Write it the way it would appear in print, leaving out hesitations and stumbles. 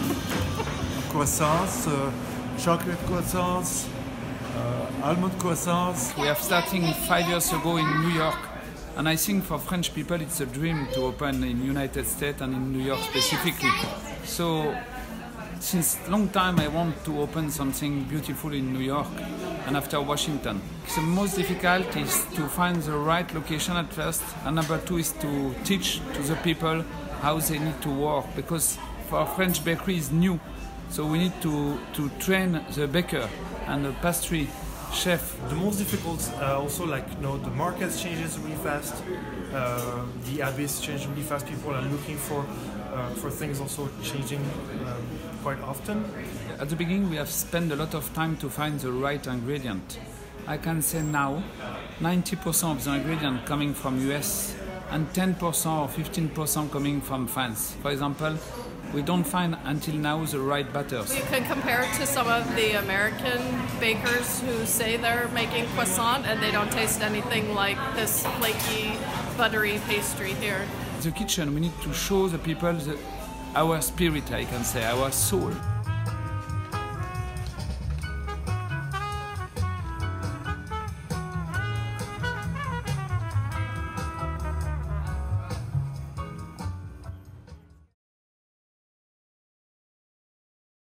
Croissants, chocolate croissants, almond croissants. We have starting 5 years ago in New York, and I think for French people it's a dream to open in United States and in New York specifically. So since long time I want to open something beautiful in New York and after Washington. The most difficult is to find the right location at first, and number two is to teach to the people how they need to work, because for French bakery is new. So we need to train the baker and the pastry chef. The most difficult also, like, you know, the market changes really fast, the habits change really fast, people are looking for things also changing quite often. At the beginning we have spent a lot of time to find the right ingredient. I can say now 90% of the ingredient coming from US and 10% or 15% coming from France. For example, we don't find until now the right butters. You can compare it to some of the American bakers who say they're making croissant and they don't taste anything like this flaky, buttery pastry here. In the kitchen we need to show the people our spirit, I can say, our soul.